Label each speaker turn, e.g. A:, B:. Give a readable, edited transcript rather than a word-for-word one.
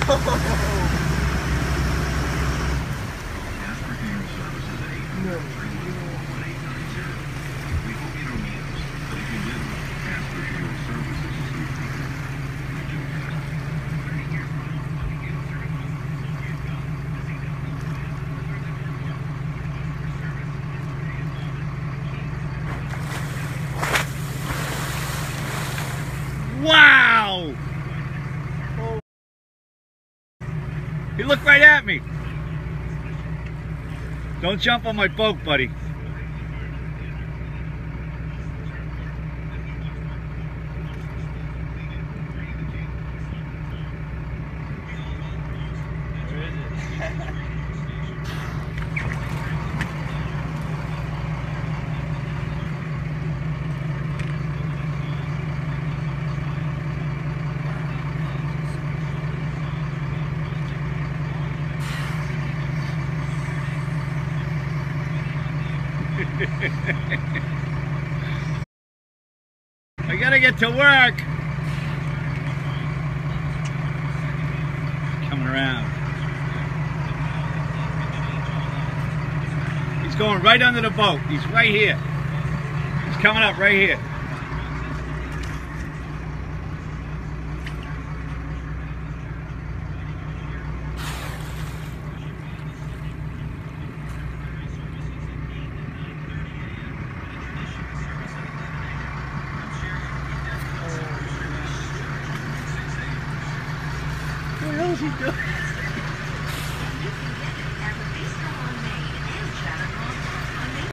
A: Wow! He looked right at me. Don't jump on my boat, buddy.
B: Where is it?
A: I gotta get to work. Coming around. He's going right under the boat. He's right here. He's coming up right here. What the hell is he doing?